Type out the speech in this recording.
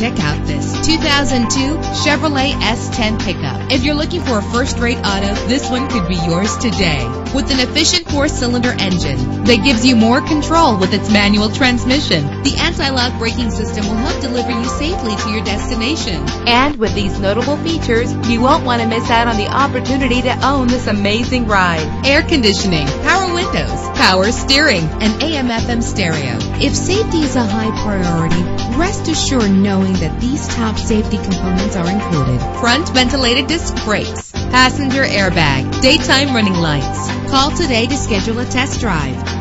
Check out this 2002 Chevrolet S10 pickup. If you're looking for a first-rate auto, this one could be yours today. With an efficient 4-cylinder engine that gives you more control with its manual transmission, the anti-lock braking system will help deliver you safely to your destination. And with these notable features, you won't want to miss out on the opportunity to own this amazing ride. Air conditioning, power windows, power steering, and AM/FM stereo. If safety is a high priority, rest assured knowing that these top safety components are included. Front ventilated disc brakes, passenger airbag, daytime running lights. Call today to schedule a test drive.